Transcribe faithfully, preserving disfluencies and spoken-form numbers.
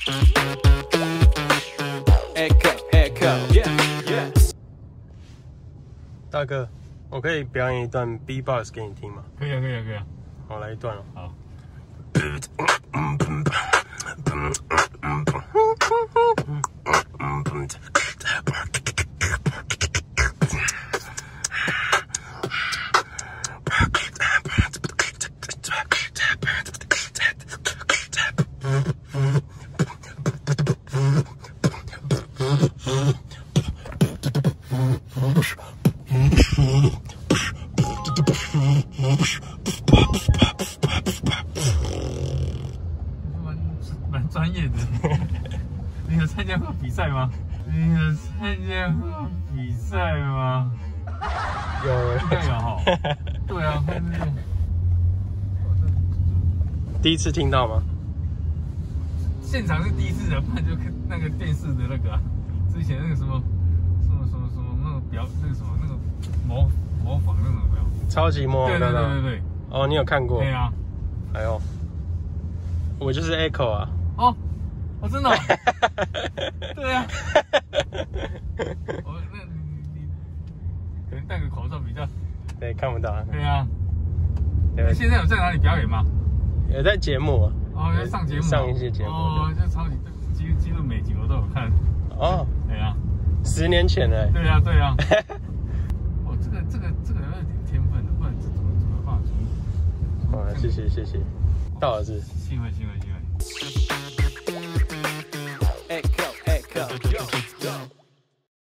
Echo, echo, yeah, yeah. 大哥，我可以表演一段 B-box 给你听吗？ 可以啊，可以啊，可以啊。 好，来一段哦。 好。蛮蛮专业的。你有参加过比赛吗？你有参加过比赛吗？ 有， 应该有哈。对啊， 第一次听到吗？ 现场是第一次的，不然就看那个电视的那个、啊，之前那个什么什么什么什么那个表那个什么那个模模仿那种有没有？ 超级模仿对对的。 对对对。 哦，你有看过？ 对啊。 哎呦，我就是 Echo 啊。 哦，哦，真的、哦。对啊。我那你你可能戴个口罩比较。 对，看不到。 对啊。 对， 现在有在哪里表演吗？ 有在节目啊。 哦，要上节目、啊。 上一些节目。 哦，就超级几几乎每集我都有看。 哦。 对啊。 十年前了。 对啊，对啊。哦，这个这个这个有点天分的，不然这怎么怎么办法出？ 好，谢谢谢谢，到了是。 幸会幸会幸会。